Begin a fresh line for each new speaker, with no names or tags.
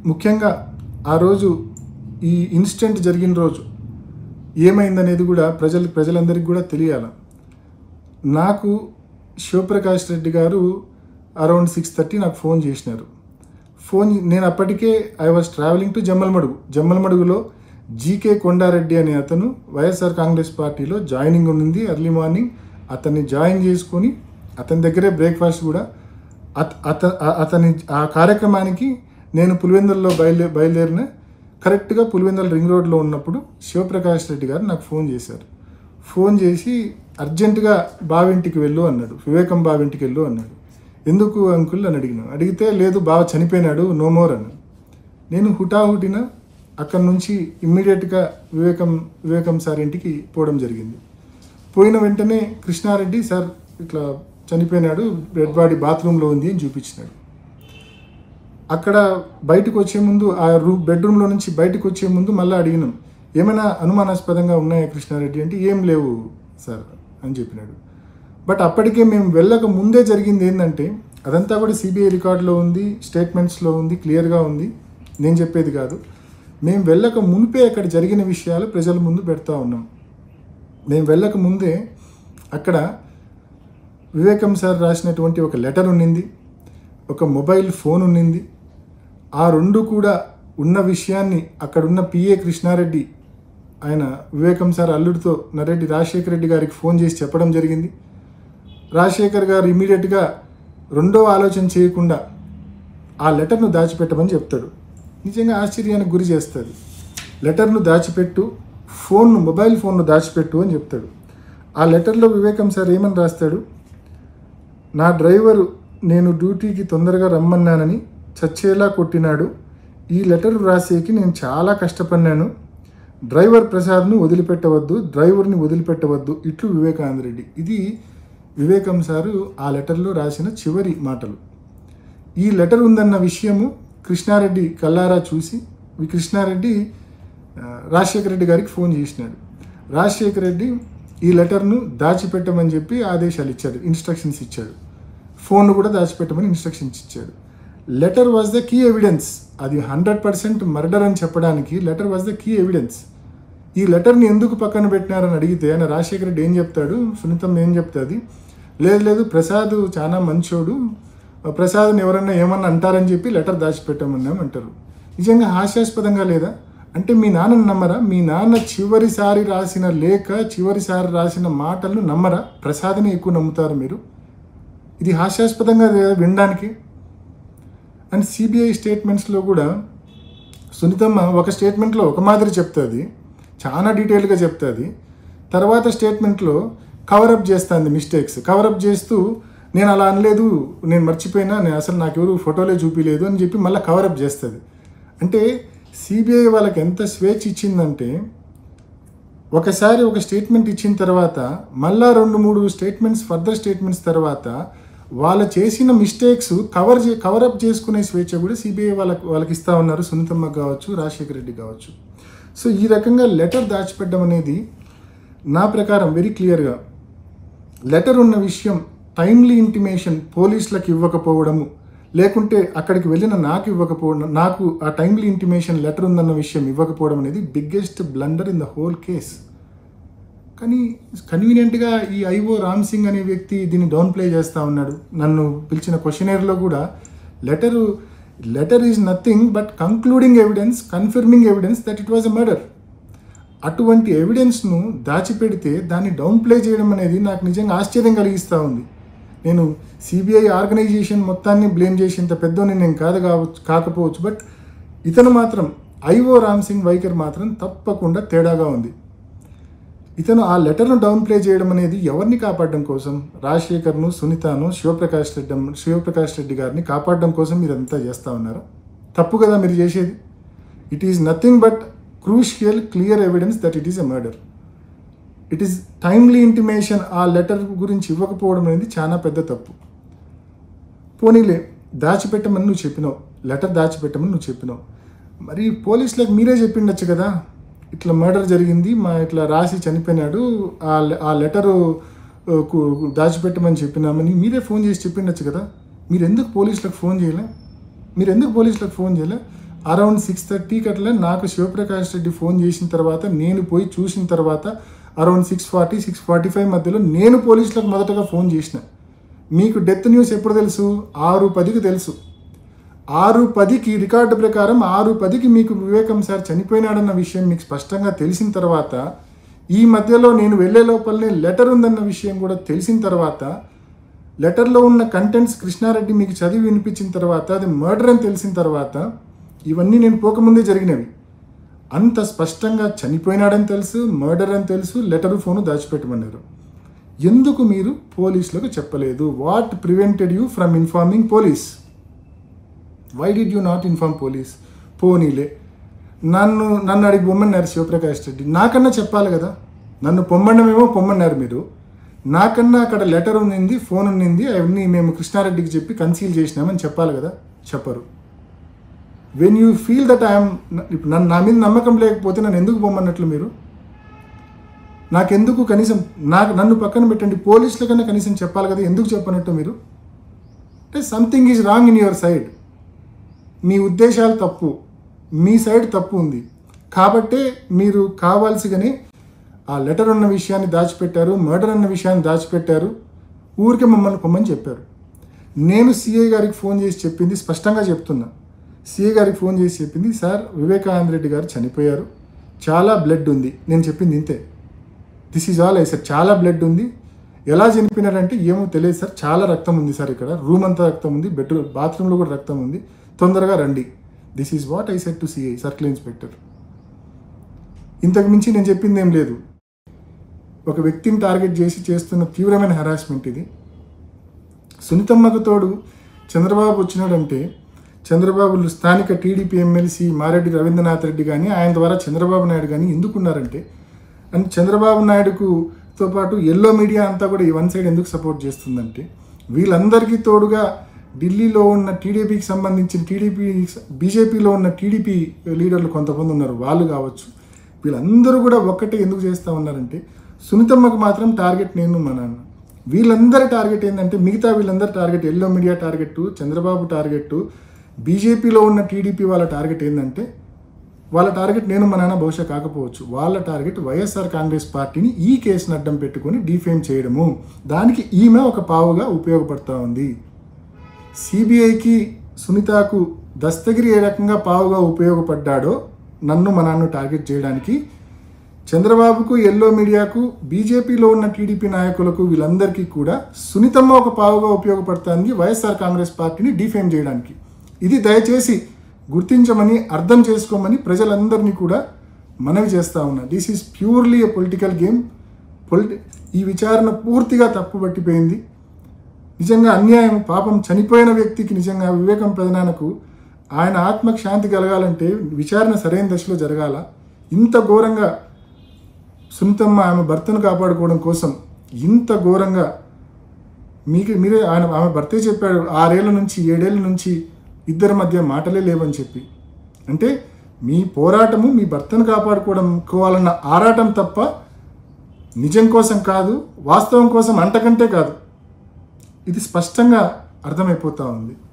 ముఖ్యంగా ఆ రోజు ఈ ఇన్సిడెంట్ జరిగిన రోజు ఏమైందనేది కూడా ప్రజలందరికీ కూడా తెలియాలి. నాకు శివప్రకాష్ రెడ్డి గారు అరౌండ్ 6:30 నాకు ఫోన్ చేసినారు. నేను అప్పటికే ఐ వాజ్ ట్రావెలింగ్ టు జమ్మలమడుగులో జీకే కొండారెడ్డి అనే అతను వైఎస్ఆర్ కాంగ్రెస్ పార్టీలో జాయినింగ్ ఉంది. ఎర్లీ మార్నింగ్ అతన్ని జాయిన్ చేసుకొని అతని దగ్గరే బ్రేక్ఫాస్ట్ కూడా అతని ఆ కార్యక్రమానికి నేను పులివెందులలో బయలుదేరిన కరెక్ట్గా పులివెందుల రింగ్ రోడ్లో ఉన్నప్పుడు శివప్రకాష్ రెడ్డి గారు నాకు ఫోన్ చేశారు. ఫోన్ చేసి అర్జెంటుగా బావింటికి వెళ్ళు అన్నాడు, వివేకం బావింటికి వెళ్ళు అన్నాడు. ఎందుకు అంకుల్ అని అడిగితే లేదు బావ చనిపోయినాడు, నో మోర్ అన్నాడు. నేను హుటాహుటిన అక్కడి నుంచి ఇమ్మీడియట్గా వివేకం సార్ ఇంటికి పోవడం జరిగింది. పోయిన వెంటనే కృష్ణారెడ్డి సార్ ఇట్లా చనిపోయినాడు, డెడ్ బాడీ బాత్రూంలో ఉంది అని చూపించినాడు. అక్కడ బయటకు వచ్చే ముందు ఆ బెడ్రూమ్లో నుంచి బయటకు వచ్చే ముందు మళ్ళీ అడిగినాం, ఏమైనా అనుమానాస్పదంగా ఉన్నాయా కృష్ణారెడ్డి అంటే ఏం లేవు సార్ అని చెప్పినాడు. బట్ అప్పటికే మేము వెళ్ళక ముందే జరిగింది ఏంటంటే అదంతా కూడా సిబిఐ రికార్డులో ఉంది, స్టేట్మెంట్స్లో ఉంది, క్లియర్గా ఉంది, నేను చెప్పేది కాదు. మేము వెళ్ళక మునిపే అక్కడ జరిగిన విషయాలు ప్రజల ముందు పెడతా ఉన్నాం. మేము వెళ్ళక ముందే అక్కడ వివేకం సార్ రాసినటువంటి ఒక లెటర్ ఉన్నింది, ఒక మొబైల్ ఫోన్ ఉన్నింది. ఆ రెండు కూడా ఉన్న విషయాన్ని అక్కడున్న పిఏ కృష్ణారెడ్డి ఆయన వివేకం సార్ అల్లుడితో నరెడ్డి రాజశేఖర రెడ్డి గారికి ఫోన్ చేసి చెప్పడం జరిగింది. రాజశేఖర్ గారు ఇమీడియట్గా రెండో ఆలోచన చేయకుండా ఆ లెటర్ను దాచిపెట్టమని చెప్తాడు. నిజంగా ఆశ్చర్యానికి గురి చేస్తుంది. లెటర్ను దాచిపెట్టు, మొబైల్ ఫోన్ను దాచిపెట్టు అని చెప్తాడు. ఆ లెటర్లో వివేకం సార్ ఏమని రాస్తాడు, నా డ్రైవరు నేను డ్యూటీకి తొందరగా రమ్మన్నానని చచ్చేలా కొట్టినాడు. ఈ లెటర్ రాసేకి నేను చాలా కష్టపడినాను. డ్రైవర్ని వదిలిపెట్టవద్దు ఇట్లు వివేకానంద రెడ్డి. ఇది వివేకం సారు ఆ లెటర్లో రాసిన చివరి మాటలు. ఈ లెటర్ ఉందన్న విషయము కృష్ణారెడ్డి కల్లారా చూసి కృష్ణారెడ్డి రాజశేఖర రెడ్డి గారికి ఫోన్ చేసినాడు. రాజశేఖర రెడ్డి ఈ లెటర్ను దాచిపెట్టమని చెప్పి ఆదేశాలు ఇచ్చాడు, ఇన్స్ట్రక్షన్స్ ఇచ్చాడు. ఫోన్ కూడా దాచిపెట్టమని ఇన్స్ట్రక్షన్స్ ఇచ్చాడు. Letter was the key evidence. అది 100% మర్డర్ అని చెప్పడానికి letter was the key evidence. ఈ లెటర్ని ఎందుకు పక్కన పెట్టినారని అడిగితే ఆయన రాజశేఖర రెడ్డి ఏం చెప్తాడు, సునీతం ఏం చెప్తుంది, లేదు ప్రసాద్ చాలా మంచోడు, ప్రసాద్ని ఎవరన్నా ఏమన్నా అంటారని చెప్పి లెటర్ దాచిపెట్టామన్నాం అంటారు. నిజంగా హాస్యాస్పదంగా లేదా? అంటే మీ నాన్నని నమ్మరా? మీ నాన్న చివరిసారి రాసిన మాటలను నమ్మరా? ప్రసాద్ని ఎక్కువ నమ్ముతారు మీరు. ఇది హాస్యాస్పదంగా వినడానికి. అండ్ సిబిఐ స్టేట్మెంట్స్లో కూడా సునీతమ్మ ఒక స్టేట్మెంట్లో ఒక మాదిరి చెప్తుంది, చాలా డీటెయిల్గా చెప్తుంది. తర్వాత స్టేట్మెంట్లో కవరప్ చేస్తుంది, మిస్టేక్స్ కవరప్ చేస్తూ నేను అలా అనలేదు, నేను మర్చిపోయినా, నాకు ఎవరు ఫోటోలే చూపించలేదు అని చెప్పి మళ్ళీ కవరప్ చేస్తుంది. అంటే సిబిఐ వాళ్ళకి ఎంత స్వేచ్ఛ ఇచ్చిందంటే ఒకసారి ఒక స్టేట్మెంట్ ఇచ్చిన తర్వాత మళ్ళా 2-3 ఫర్దర్ స్టేట్మెంట్స్ తర్వాత వాళ్ళు చేసిన మిస్టేక్స్ కవరప్ చేసుకునే స్వేచ్ఛ కూడా సిబిఐ వాళ్ళకి ఇస్తూ ఉన్నారు, సునీతమ్మ కావచ్చు, రాజశేఖర రెడ్డి కావచ్చు. సో ఈ రకంగా లెటర్ దాచిపెట్టడం అనేది నా ప్రకారం వెరీ క్లియర్గా లెటర్ ఉన్న విషయం టైమ్లీ ఇంటిమేషన్ పోలీసులకు ఇవ్వకపోవడము, లేకుంటే అక్కడికి వెళ్ళిన నాకు ఇవ్వకపోవడం, నాకు ఆ టైమ్లీ ఇంటిమేషన్ లెటర్ ఉందన్న విషయం ఇవ్వకపోవడం అనేది biggest blunder in the whole case. కానీ కన్వీనియంట్గా ఈ ఐఓ రామ్ సింగ్ అనే వ్యక్తి దీన్ని డౌన్ ప్లే చేస్తూ ఉన్నాడు. నన్ను పిలిచిన క్వశ్చనర్లో కూడా letter is nothing but concluding evidence, confirming evidence that it was a murder. అటువంటి ఎవిడెన్స్ను దాచిపెడితే దాన్ని డౌన్ ప్లే చేయడం అనేది నాకు నిజంగా ఆశ్చర్యం కలిగిస్తూ ఉంది. నేను సిబిఐ ఆర్గనైజేషన్ మొత్తాన్ని బ్లేమ్ చేసేంత పెద్దోని నేను కాకపోవచ్చు, బట్ ఇతను మాత్రం ఐఓ రామ్ సింగ్ వైఖరి మాత్రం తప్పకుండా తేడాగా ఉంది. ఇతను ఆ లెటర్ను డౌన్ ప్లే చేయడం అనేది ఎవరిని కాపాడడం కోసం? రాజశేఖర్ను, సునీతను, శివప్రకాష్ రెడ్డి గారిని కాపాడడం కోసం మీరు అంతా చేస్తూ ఉన్నారు. తప్పు కదా మీరు చేసేది. It is nothing but crucial clear evidence that it is a murder. It is timely intimation ఆ లెటర్ గురించి ఇవ్వకపోవడం అనేది చాలా పెద్ద తప్పు. పోనీలే దాచిపెట్టమని నువ్వు చెప్పినావు, లెటర్ దాచిపెట్టమని నువ్వు చెప్పినావు, మరి పోలీసులకు మీరే చెప్పిండొచ్చు కదా, ఇట్లా మర్డర్ జరిగింది, ఇట్లా రాసి చనిపోయినాడు, ఆ లెటరు దాచిపెట్టమని చెప్పినామని మీరే ఫోన్ చేసి చెప్పిండొచ్చు కదా. మీరు ఎందుకు పోలీసులకు ఫోన్ చేయలే? అరౌండ్ 6:30కి అట్లా నాకు శివప్రకాష్ రెడ్డి ఫోన్ చేసిన తర్వాత నేను పోయి చూసిన తర్వాత అరౌండ్ 6:40, 6:45 మధ్యలో నేను పోలీసులకు మొదటగా ఫోన్ చేసిన. మీకు డెత్ న్యూస్ ఎప్పుడు తెలుసు? 6:10కి తెలుసు. 6:10కి రికార్డు ప్రకారం 6:10కి మీకు వివేకం సార్ చనిపోయినాడన్న విషయం మీకు స్పష్టంగా తెలిసిన తర్వాత, ఈ మధ్యలో నేను వెళ్ళే లోపలనే లెటర్ ఉందన్న విషయం కూడా తెలిసిన తర్వాత, లెటర్లో ఉన్న కంటెంట్స్ కృష్ణారెడ్డి మీకు చదివి వినిపించిన తర్వాత, అది మర్డర్ అని తెలిసిన తర్వాత, ఇవన్నీ నేను పోకముందే జరిగినవి. అంత స్పష్టంగా చనిపోయినాడని తెలుసు, మర్డర్ అని తెలుసు, లెటరు ఫోను దాచిపెట్టమన్నారు. ఎందుకు మీరు పోలీసులకు చెప్పలేదు? What prevented you from informing police? Why did you not inform police? పోనీలే, నన్ను అడిగి పొమ్మన్నారు శివప్రకాష్ రెడ్డి. నాకన్నా చెప్పాలి కదా. నన్ను పొమ్మన్నమేమో పొమ్మన్నారు మీరు, నాకన్నా అక్కడ లెటర్ ఉన్నింది, ఫోన్ ఉన్నింది, అవన్నీ మేము కృష్ణారెడ్డికి చెప్పి కన్సీల్ చేసినామని చెప్పాలి కదా. చెప్పరు. When you feel that I'm, ఇప్పుడు నా మీద నమ్మకం లేకపోతే నన్ను ఎందుకు పొమ్మన్నట్లు మీరు? నాకెందుకు కనీసం నన్ను పక్కన పెట్టండి, పోలీసుల కన్నా కనీసం చెప్పాలి కదా. ఎందుకు చెప్పనట్టు మీరు? అంటే something is wrong in your side. మీ ఉద్దేశాలు తప్పు, మీ సైడ్ తప్పు ఉంది కాబట్టే మీరు కావాల్సిగానే ఆ లెటర్ ఉన్న విషయాన్ని దాచిపెట్టారు, మర్డర్ అన్న విషయాన్ని దాచిపెట్టారు, ఊరికే మమ్మల్ని పొమ్మని చెప్పారు. నేను సిఐ గారికి ఫోన్ చేసి చెప్పింది స్పష్టంగా చెప్తున్నా. సిఐ గారికి ఫోన్ చేసి చెప్పింది, సార్ వివేకానంద రెడ్డి గారు చనిపోయారు, చాలా బ్లడ్ ఉంది. నేను చెప్పింది ఇంతే. This is all I sir. చాలా బ్లడ్ ఉంది. ఎలా చనిపోయినారంటే ఏమో తెలియదు సార్, చాలా రక్తం ఉంది సార్, ఇక్కడ రూమ్ అంతా రక్తం ఉంది, బాత్రూంలో కూడా రక్తం ఉంది, తొందరగా రండి. This is what I said to CI, circle inspector. ఇంతకు మించి నేను చెప్పింది ఏం లేదు. ఒక వ్యక్తిని టార్గెట్ చేసి చేస్తున్న తీవ్రమైన హెరాస్మెంట్ ఇది. సునీతమ్మకు తోడు చంద్రబాబు వచ్చినాడంటే, చంద్రబాబు స్థానిక టీడీపీ ఎమ్మెల్సీ మారెడ్డి రవీంద్రనాథ్ రెడ్డి కానీ, ఆయన ద్వారా చంద్రబాబు నాయుడు కానీ ఎందుకున్నారంటే, అండ్ చంద్రబాబు నాయుడుతో పాటు ఎల్లో మీడియా అంతా కూడా ఈ వన్ సైడ్ ఎందుకు సపోర్ట్ చేస్తుందంటే, వీళ్ళందరికీ తోడుగా ఢిల్లీలో ఉన్న టీడీపీకి సంబంధించిన బీజేపీలో ఉన్న టీడీపీ లీడర్లు కొంతమంది ఉన్నారు, వాళ్ళు కావచ్చు. వీళ్ళందరూ కూడా ఒక్కటే ఎందుకు చేస్తూ ఉన్నారంటే, సునీతమ్మకు మాత్రం టార్గెట్ నేను మా నాన్న. వీళ్ళందరి టార్గెట్ ఏంటంటే, మిగతా వీళ్ళందరి target yellow media target, Chandrababu target, బీజేపీలో ఉన్న టీడీపీ వాళ్ళ టార్గెట్ ఏంటంటే, వాళ్ళ టార్గెట్ నేను మా నాన్న బహుశా కాకపోవచ్చు, వాళ్ళ టార్గెట్ వైఎస్ఆర్ కాంగ్రెస్ పార్టీని ఈ కేసును అడ్డం పెట్టుకొని డిఫేమ్ చేయడము. దానికి ఈమె ఒక పావుగా ఉపయోగపడుతూ ఉంది. సిబిఐకి సునీతకు దస్తగిరి ఏ రకంగా పావుగా ఉపయోగపడ్డాడో నన్ను మా నాన్న టార్గెట్ చేయడానికి, చంద్రబాబుకు, ఎల్లో మీడియాకు, బీజేపీలో ఉన్న టీడీపీ నాయకులకు, వీళ్ళందరికీ కూడా సునీతమ్మ ఒక పావుగా ఉపయోగపడుతుంది వైఎస్ఆర్ కాంగ్రెస్ పార్టీని డిఫేమ్ చేయడానికి. ఇది దయచేసి గుర్తించమని, అర్థం చేసుకోమని ప్రజలందరినీ కూడా మనవి చేస్తూ ఉన్నా. This is purely a political game. ఈ విచారణ పూర్తిగా తప్పు పట్టిపోయింది. నిజంగా అన్యాయం, పాపం చనిపోయిన వ్యక్తికి, నిజంగా వివేకం పెదనాన్నకు ఆయన ఆత్మకు శాంతి కలగాలంటే విచారణ సరైన దశలో జరగాల. ఇంత ఘోరంగా సునీతమ్మ ఆమె భర్తను కాపాడుకోవడం కోసం ఇంత ఘోరంగా మీరే ఆమె భర్తే చెప్పాడు 6 ఏళ్ళ నుంచి 7 ఏళ్ళ నుంచి ఇద్దరి మధ్య మాటలే లేవని చెప్పి. అంటే మీ పోరాటము మీ భర్తను కాపాడుకోవాలన్న ఆరాటం తప్ప నిజం కోసం కాదు, వాస్తవం కోసం అంటకంటే కాదు. ఇది స్పష్టంగా అర్థమైపోతూ ఉంది.